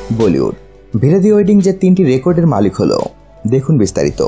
Bollywood ভিরেদি wedding যে 3টি রেকর্ডের মালিক হলো, দেখুন বিস্তারিত।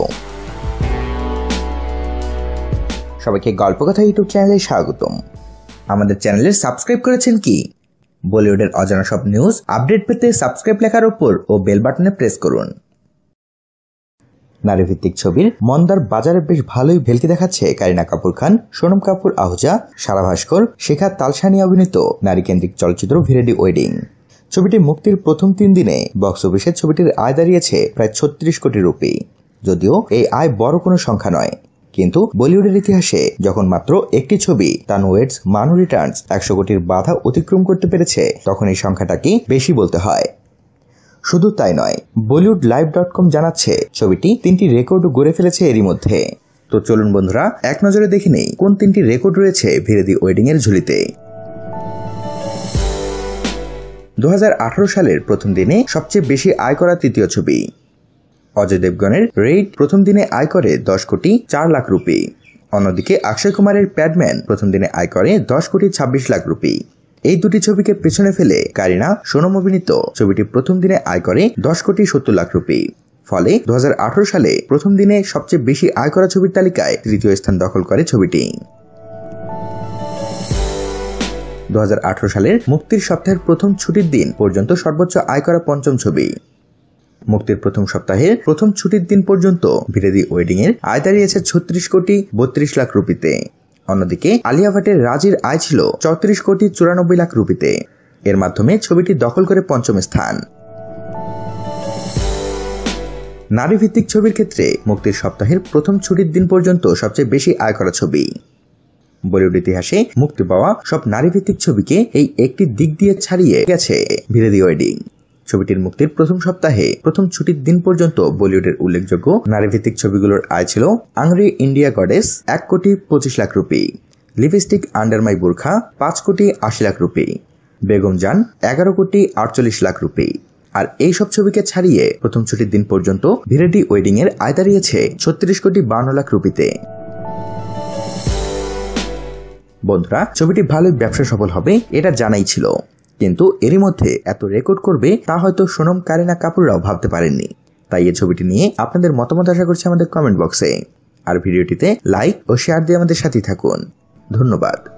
সবাইকে গল্পকথা ইউটিউব চ্যানেলে স্বাগতম। আমাদের চ্যানেলে সাবস্ক্রাইব করেছেন কি? বলিউডের অজানা সব নিউজ আপডেট পেতে সাবস্ক্রাইব লেখার উপর ও বেল বাটনে প্রেস করুন। নারীভিত্তিক ছবির মন্দার বাজারে বেশ ভালোই ভেলকি দেখাচ্ছে কারিনা কাপুর খান, সোনম কাপুর আহুজা, সারা ভাস্কর, শেখা তালসানি অভিনীত নারীকেন্দ্রিক চলচ্চিত্র ভিরেদি ওয়েডিং। ছবিটি মুক্তির প্রথম 3 দিনে বক্স অফিসে ছবিটির আয় দাঁড়িয়েছে প্রায় 36 কোটি রুপি। যদিও এই আয় বড় কোনো সংখ্যা নয়, কিন্তু বলিউডের ইতিহাসে যখন মাত্র একটি ছবি তান ওয়েটস মানু রিটার্নস 100 কোটির বাধা অতিক্রম করতে পেরেছে, তখন এই সংখ্যাটাকে বেশি বলতে হয়। শুধু তাই নয়, bollywoodlive.com জানাচ্ছে ছবিটি 3টি রেকর্ডও গড়ে ফেলেছে এরই মধ্যে। তো চলুন বন্ধুরা, এক নজরে দেখে নেই কোন 3টি রেকর্ড রয়েছে ভিরেদি ওয়েডিং এর ঝুলিতে। 2018 সালের প্রথম দিনে সবচেয়ে বেশি আয় করা তৃতীয় ছবি। অজয় দেবগনের রেইড প্রথম দিনে আয় করে 10 কোটি 4 লাখ রুপি। অন্যদিকে অক্ষয় কুমারের প্যাডম্যান প্রথম দিনে আয় করে 10 কোটি 26 লাখ রুপি। এই দুটি ছবিকে পেছনে ফেলে কারিনা সোনম অভিনীত ছবিটি প্রথম দিনে আয় করে 10 কোটি 70 লাখ রুপি। ফলে 2018 সালে প্রথম দিনে সবচেয়ে বেশি আয় করা ছবির তালিকায় তৃতীয় স্থান দখল করে ছবিটি। 2018 সালের মুক্তির সপ্তাহের প্রথম ছুটির দিন পর্যন্ত সর্বোচ্চ আয় করা পঞ্চম ছবি। মুক্তির প্রথম সপ্তাহের প্রথম ছুটির দিন পর্যন্ত ভিরেদি ওয়েডিং এর আয় দাঁড়িয়েছে 36 কোটি 32 লাখ রুপিতে। অন্যদিকে আলিয়া ভাটের রাজির আয় ছিল 34 কোটি 94 লাখ রুপিতে। এর মাধ্যমে ছবিটি দখল করে পঞ্চম স্থান। নারীভিত্তিক ছবির ক্ষেত্রে মুক্তির সপ্তাহের প্রথম ছুটির দিন পর্যন্ত সবচেয়ে বেশি আয় করা ছবি। বলিউড ইতিহাসে মুক্তি পাওয়া সব নারীভিত্তিক ছবিকে এই একটি দিক দিয়ে ছাড়িয়ে গেছে ভিরেদি ওয়েডিং। ছবিটির মুক্তির প্রথম সপ্তাহে প্রথম ছুটির দিন পর্যন্ত বলিউডের উল্লেখযোগ্য নারীভিত্তিক ছবিগুলোর আয় ছিল আংরি India goddess 1 crore 25 lakh rupee, Lipstick Under My Burkha 5 crore 80 lakh rupee, Begum জান 11 কোটি 48 লাখ রুপি। আর এই সব ছবিকে ছাড়িয়ে প্রথম ছুটির দিন পর্যন্ত ভিরেদি ওয়েডিং এর আয় দাঁড়িয়েছে 36 কোটি 52 লাখ রুপিতে। বন্ধুরা, ছবিটি ভালোই ব্যবসা সফল হবে এটা জানাই ছিল, কিন্তু এরই মধ্যে এত রেকর্ড করবে তা হয়তো সোনম কারিনা কাপুররাও ভাবতে পারেননি। তাই এই ছবিটি নিয়ে আপনাদের মতামত আশা করছি আমাদের কমেন্ট বক্সে। আর ভিডিওটিতে লাইক ও শেয়ার দিয়ে আমাদের সাথে থাকুন। ধন্যবাদ।